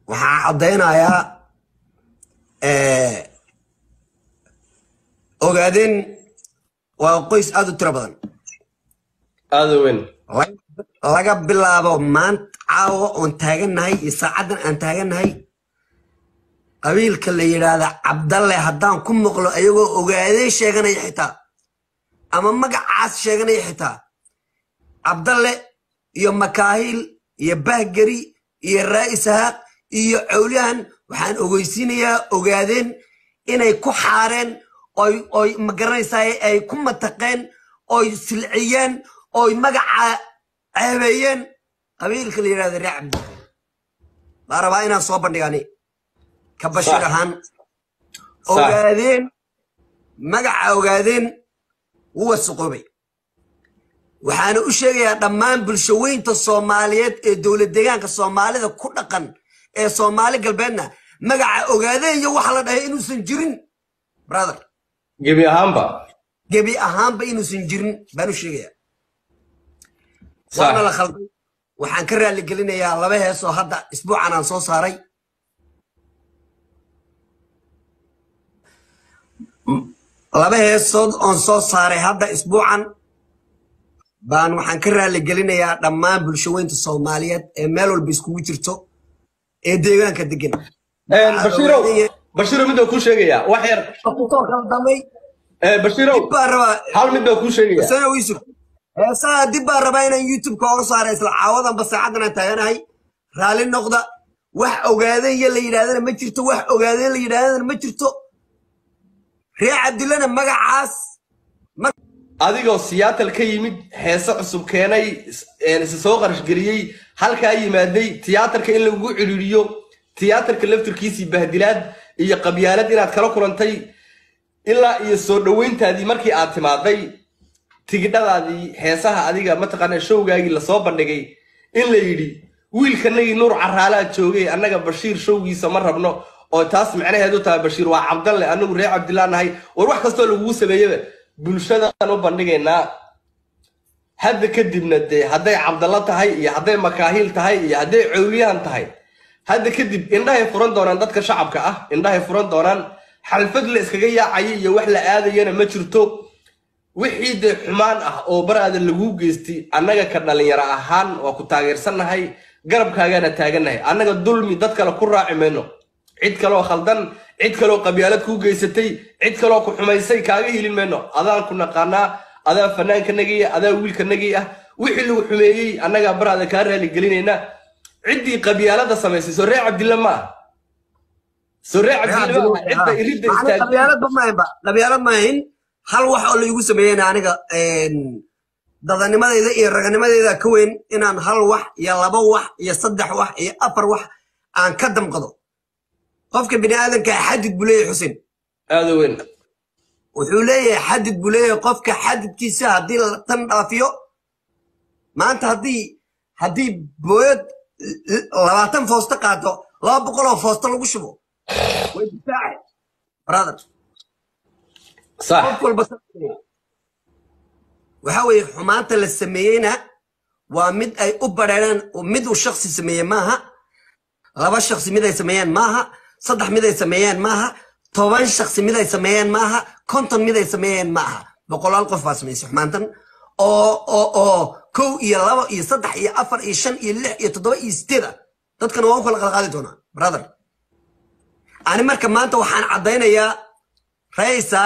waxaan caddaynayaa ogaadeen waa qoys aad u tiro badan aad u weyn laga bilaabo maanta caawa oon taagannahay iyo saacaddan aan taagannahay qabiilka la yidhaahda cabdalle haddaan ku maqlo ayagoo ogaadeen sheeganaya xitaa ama magacaas sheeganaya xitaa cabdalle iyo makaahil iyo bahgari iyo raa'is haaq iyo cawliyahan waxaan ogeysiinayaa ogaadeen inay ku xaareen oy magaranaysaa ay ku mataqeen oy silciyeen oy magaca ceebeeyeen qabiilka la yidhahda ree cabdi baa rabaa inaan soo bandhigani ka bashiir ahaan ogaadeen magaca ogaadeen wuu wasaqoobay waxaana u sheegayaa dhammaan bulshaweynta Soomaaliyeed ee dowlad deegaanka Soomaalida ku dhaqan ee Soomaali galbeedna magaca ogaadeen iyo waxa la dhahay inuusan jirin brother gebi ahaanba inuusan jirin baan u sheegayaa waana la khalday waxaan ka raali gelinayaa laba hees oo hadda isbuucan aan soo saaray laba heesood oon soo saaray hadda isbuucan baan waxaan ka raali gelinayaa dhammaan bulshaweynta Soomaaliyeed ee meel walba iskugu jirto ee deegaanka degan Bashiro midoo ku sheegaya wax yar ku soo khaldamay Bashiro hal midoo ku sheegaya sana wiisu heesaa dib baan rabaa inaan YouTube ka uga saaro isla caawadan ba saacadan aan taaganahay raali noqda wax ogaadeen iyo la yiraahdana ma jirto wax ogaadeen la yiraahdana ma jirto ree cabdillana magacaas adigoo Seattle ka yimid heesa cusub keenay soo qarash galiyay halka yimaaday tiyaatarka in lagu ciriiriyo tiyaatarka laftirkiisii bahdilaad iyo qabyaalad inaad kala kulantay ilaa iyo soo dhaweyntaadii markii aad timaaday tigidhadaadii heesaha adiga mataqaana showgaagii la soo bandhigay in la yiri wiilkanagii Nuur Caraala joogay annaga Bashiir showgiisa ma rabno oo taas macnaheedu tahay Bashiir waa Cabdalle anagu ree Cabdillah nahay war wax kasto lagu sameeyay bulshada aan u bandhigaynaa hadda kadibna hadday Cabdalle tahay iyo hadday makaahil tahay iyo hadday cawliyahan tahay hadda kadib indhahay furan doonaan dadka shacabka ah indhahay furan doonaan xalfad la iskaga yaacay iyo wax la aadayana ma jirto wixii de xumaan ah oo baraada lagu geystay annaga ka dhalinyaro ahaan waa ku taageersanahay garabkaagana taaganahay annaga dulmi dad kale ku raaci meeno cid kale oo khaldan cid kale oo qabyaalad ku geysatay cid kale oo ku xumaysay kaaga hilin meeno adaan ku naqaana adaa fanaankanagii adaa wiilkanagii ah wixii lagu xumeeyay annaga baraada ka raali gelinayna ciddii qabyaalada samaysay soo ree Cabdilla ma soo ree Cabdilla cidda irida istaag qabyaalad ma ahin hal wax oo la igu sameeyay aniga dadanimadayda iyo raganimadayda ka weyn inaan hal wax iyo laba wax iyo saddex wax iyo afar wax aan ka damqado qofka bini aadanka xadid buu leeyahay Xuseen aad u weyn wuxuu leeyahay xadid buu leeyahay qofka xadidkiisa haddii la tan dhaafiyo maanta haddii booyad 20 foosto qaato 200 oo foosto lagu shubo way difaacay brother صح waxa way xumaanta la sameeyayna waa mid ay u bareeraan oo mid uu shakhsi sameeyay maaha laba shakhsi mid ay sameeyaan maaha saddex mid ay sameeyaan maaha 10 shakhsi mid ay sameeyaan maaha 50 mid ay sameeyaan maaha boqolaal qof baa sameeyay xumaantan oo 1 iyo 2 iyo 3 iyo 4 iyo 5 iyo 6 iyo 7 iyo 8 dadkana waa kala qaadi doonaa brother ani marka maanta waxaan cadeynayaa raisa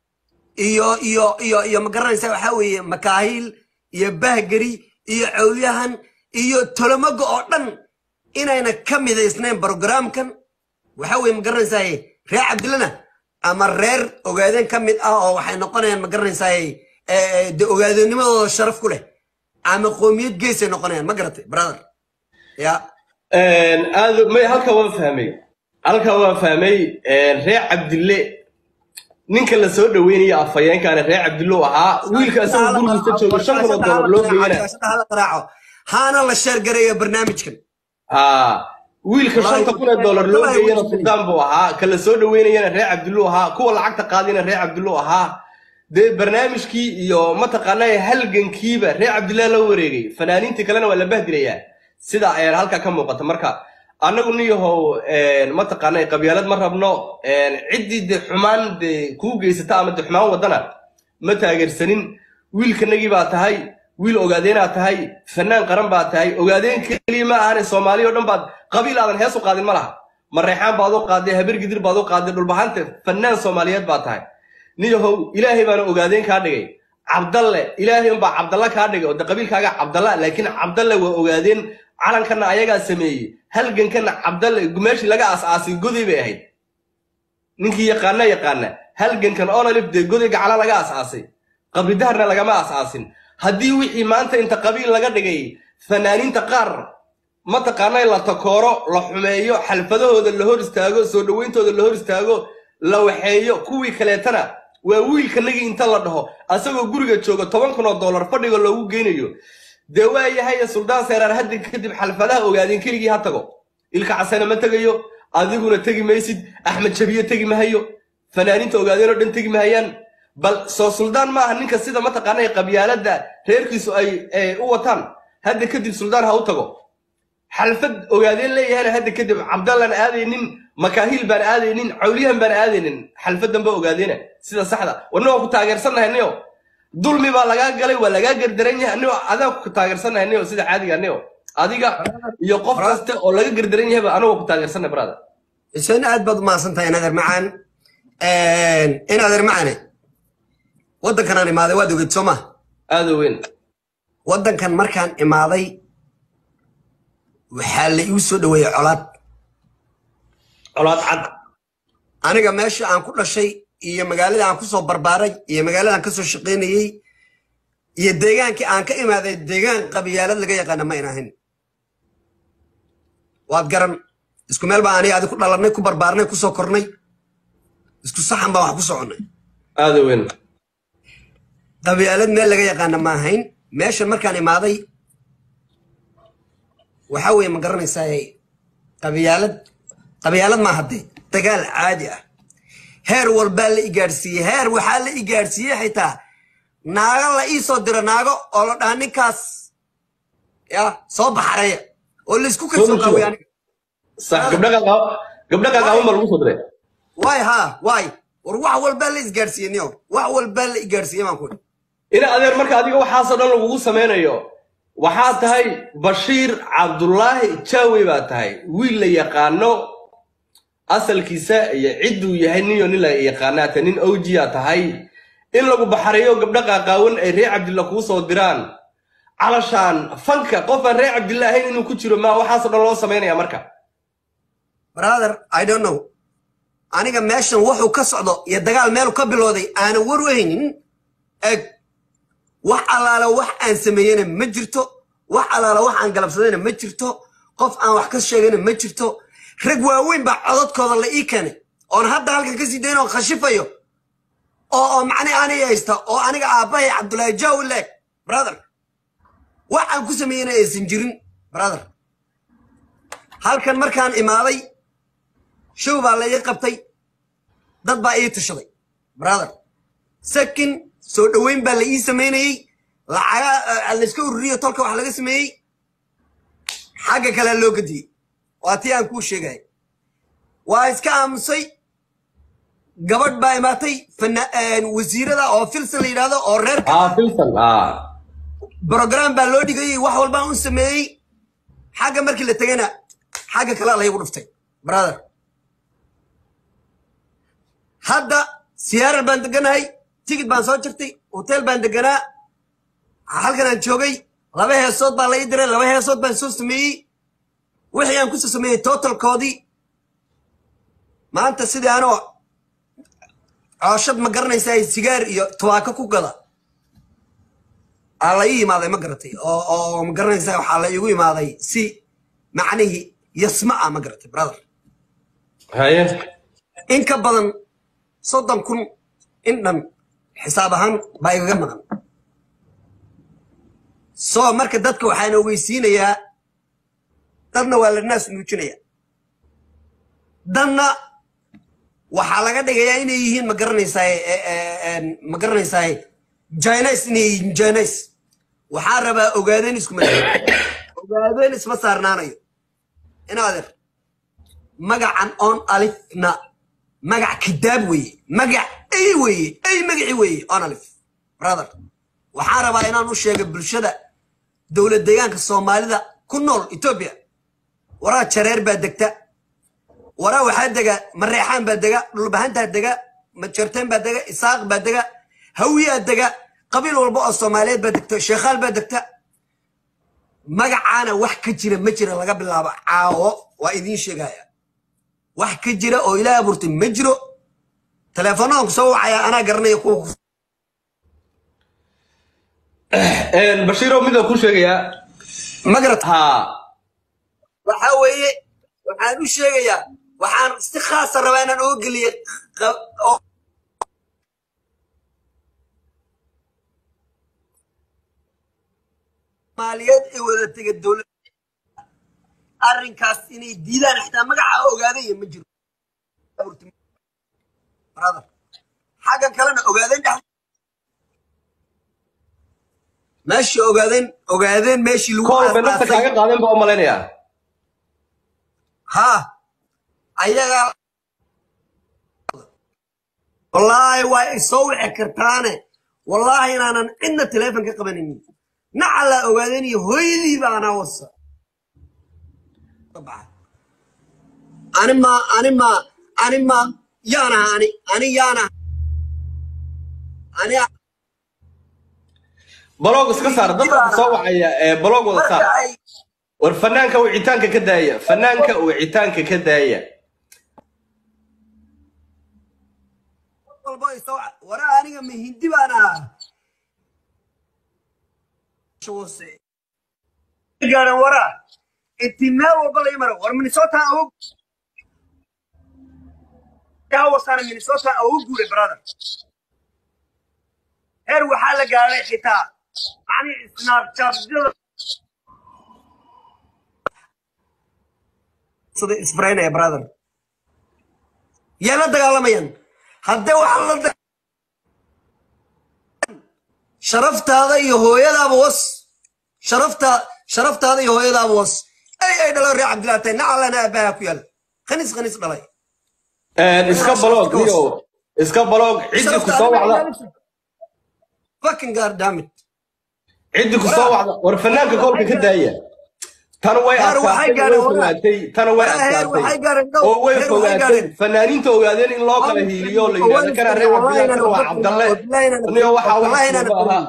iyo ma garanaysaa waxa weeye makaahil iyo bahgari iyo cawliyahan iyo tolomago oo dhan inayna ka midaysnayn programkan waxa weeye ma garanaysaa ree Cabdillana ama reer ogaadeen ka mid ah oo waxay noqonayaan ma garanaysaa de ogaadeennimadooda sharaf ku leh ama qoomiyad gees ay noqonayaan ma garatay brother ya aad ma halka waan fahmay ree Cabdille ninka la soo dhaweynaya afayeenkaana ree Cabdillo ahaa wiilka asoo gurigiisa jooga $500 loo geeyay haana la sheer gareeyo barnaamijkan wiilka $500 loo geeyay sultaan buu ahaa kala soo dhaweynayana ree Cabdillo ahaa kuwa lacagta qaadina ree Cabdillo ahaa de barnaamijkii iyo mataqaanay halgankiiba ree Cabdillo la wareegay fanaaniinta kalena waa la bahdilayaa sida ay halka ka muuqato marka anagu niyahow ma taqaanay qabyaalad ma rabno cidii de xumaan de ku geysata ama de xumaan wadana ma taageersanin wiilkanagii baa tahay wiil ogaadeena tahay fanaan qaran baa tahay ogaadeen kaliya ma ahan Soomaaliya oo dhan baad qabiil aadan hees u qaadin malaha mareexaan baad u qaaday habar gidir baad u qaaday dhulbaxanta fanaan Soomaaliyeed baa tahay niyahow ilaahay baan ogaadeen ka dhigay Cabdalle ilaahay baa Cabdalle ka dhigay oo qabiilkaaga Cabdalle laakiin Cabdalle waa ogaadeen calankana ayaga sameeyay halgankana Cabdalle gumeeshi laga asaasay goday bay ahayd ninkii yaqaana halgankan oo lif de goday gacala laga asaasay qabri daharna laga ma asaasin hadii wixii maanta inta qabiil laga dhigay fanaaninta qaar ma taqaanay la takooro la xumeeyo xalfadahooda la hor istaago soo dhaweyntooda la hor istaago la waxeeyo kuwii kaleetana waa wiilkanagii inta la dhaho asagoo guriga jooga $10,000 fadhiga loogu geynayo de waa yahay suldaan seerar hadii kadib xalfadaha ogaadeen keligii ha tago ilka casana ma tagayo adiguna tagi maysid axmed jabiye tagi mahayo fanaaninta ogaadeen oo dhan tagi mahayaan bal soo suldaan ma aha ninka sida ma taqaanay qabyaalada reerkiisu ay u wataan hadda kadib suldaan ha u tago xalfad ogaadeen leeyahay hadda kadib Cabdallan aadaynin makaahil baan aadaynin cawliyan baan aadaynin xalfadan ba ogaadeena sida saxda wana ku taageersanahay niyo dulmi baa laga galay waa laga gardaran yahay niyo adaa ku taageersanahay niyo sida caadiga niyo adiga iyo qof kasta oo laga gardaran yahay anagu ku taageersanahay brada isna aad bad ma santahay inaad macaan macane wadankan aan imaaday waad ogid Soomaa aad weyn wadankan markaan imaaday waxa la igu soo dhaweeyay colaad cad aniga meesha aan ku dhashay iyo magaalada aan ku soo barbaaray iyo magaalada aan ka soo shaqeynayay iyo deegaankii aan ka imaaday deegaan qabyaalad laga yaqaan ma inahin waad garan isku meel baan aniga ku dhalanay ku barbaarnay ku soo kornay isku saxan baa wax ku soconay aad weyn qabyaalad meel laga yaqaan ma ahayn meeshan markaan imaaday waxa weeye ma garanaysaa qabyaalad ma hadee dagaal caadi ah heer walba la igaarsiiyay heer waxa la igaarsiiyay xitaa naaga la ii soo diro naago oo la dhahan ninkaas ya soo baxaraya oo la isku kasoo qaawiyaan sax gabdhaga uma lagu soo diray waay war wax walba la isgaarsiiyay niyo wax walba la igaarsiiyay ma ku ina adeer marka adiga waxa soo dhan lagu sameynayo waxaa tahay Bashiir Cabdullaahi Jaawi baa tahay wiil la yaqaano asalkiisa iyo ciduu yahay niyo nin la yaqaanaata nin awjiya tahay in lagu baxariyo gabdha qaaqaawan ay Reer Cabdillah ku soo diraan calashaan fanka qofan Reer Cabdillah inuu ku jiro ma waxa soo dhan loo sameynaya marka brother I don't know aniga meeshan wuxuu ka socdo iyo dagaal meel ka bilowday aan war weynin eg wax alaala wax aan sameeyana ma jirto wax alaala wax aan galabsadayna ma jirto qof aan wax ka sheegayna ma jirto rag waaweyn baa codadkooda la ii keenay oo hadda halkan ka sii deynoo khashifayo oo macna aniga haysta oo aniga aabahay Cabdullaahi Jaawi leeg brother wax aan ku sameeyana aysan jirin brother halkan markaan imaaday show baa la ii qabtay dad baa ii tashaday brother second soo dhaweyn baa la ii sameeyay lacaga la iska ururiyo tolka wax laga sameeyay xagga kale loo gadiyay waatii aan ku sheegay waa iska aamusay gabadh baa imaatay wasiirada oo filsan la yiraahdo oo reer filsan program baa loo dhigay wax walba uu sameeyay xagga markii la tagana xagga kale la igu dhuftay brother hadda siyaar baan deganahay ticket baan soo jirtay hotel baan deganaa halkan aan joogay laba heesood baa la ii diray laba heesood baan soo sameeyay wixii aan ku soo sameeyay total koodi maanta sidii anoo cooshad ma garanaysaa sigaar iyo tubaako ku gada alla ii imaaday ma garatay oo ma garanaysaa waxa la iigu imaaday si macnihi yasmaa ma garatay brother haye in ka badan 30,000 in dhan xisaab ahaan baa iga maqan soo marka dadka waxaan ogeysiinayaa dadna waa la naas nuujinaya dadna waxaa laga dhigayaa inay yihiin ma garanaysaa Chinese inay yihiin Chinese waxaa rabaa ogaadeen isma saarnaanayo in adeer magacan on alifna magac kitaab weeye magac ay weeye ay magaci weeye on alif brother waxaan rabaa inaan u sheego bulshada dowlad deegaanka Soomaalida ku nool Ethiopia waraa jareer baa degta waraa waxaa dega mareexaan baa dega dhulbahanta dega majarteen baa dega isaaq baa dega hawiya dega qabiil walba oo Soomaaliyeed baa degta sheekhaal baa degta magacaana wax ka jira ma jira laga bilaabo caawo waa idin sheegaya wax ka jira oo Ilaahay abuurtay ma jiro telefoonka soo wacaya ana garanay ku Bashiro midoo ku sheegaya magarad ha waxa weeye waxaan u sheegayaa waxaan si khaas ah rabaa inaan oo geliyo maaliyad ee wada tagay dawladda arrinkaas inay diidaan xitaa magaca ogaaday ma jiro brother xaga kalena ogaadeen ماشي اوغادين ماشي لو كل بنفسك كاغا قادن با مالينيا ها ايغا والله واي سوي كرتانه والله انا عندنا تليفون كقبنني نعلا اوغادين هويدي بانا وص طبعا انا ما يانا يانا انا بلوغ اسكا صار دبا سو وعيا بلوغ ودا صار ور فنانka wicitaanka ka daaya fanaanka wicitaanka ka daaya walba soo wara aniga ma hindi baana shoose garan wara intimaal walba la yimaro war Minnesota oo yaa wasana Minnesota oo guure brother heer waxa la gaaray xitaa يعني سناب شات صدق اسبرينا يا برادر يا لا دغالميان هدا waxa شرفت هذا هويدا بوس شرفت هذا هويدا بوس اي دلو عبد الله تنا علنا اباك يلا خنيس دلي اسكا بلوغ ديو اسكا بلوغ عيدي كو سو وعدا fucking god damn it عندك صوّع ورفنانك كولك كداية تنوي أساتي تنوي أساتي ووي فواتي فنانين توغادين إن لوكا لهيليو ليلة كان الرئيب بيان عبد الله إنه هو حاوة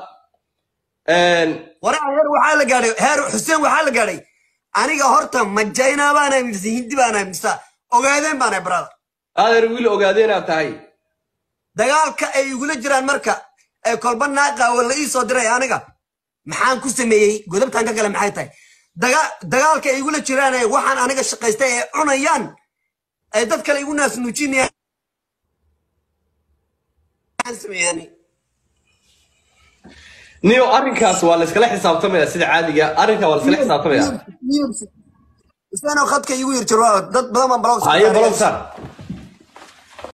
ورا هير وحالة قاري هير حسين وحالة قاري أنا قهرت مجينا بانا مزين دي بانا مسا أوغادين بانا برادر هذا رويل أوغادين أبتاي دقالك يقول جيران مركا كلبان ناقا ولا إيسو دري أنا maxaan ku sameeyay godobtan ka kale maxay tahay dagaalka ay igu la jiraan waxaan aniga shaqaystay ee cunayaan ay dad kale igu naas nuujinayaan sameeyani niyo arrinkaas waa la iskala xisaabtamaya sida caadiga arrinka waa la iskala xisaabtamaya isana khadka igu yirjiro dad badan baan balowsan ay balowsan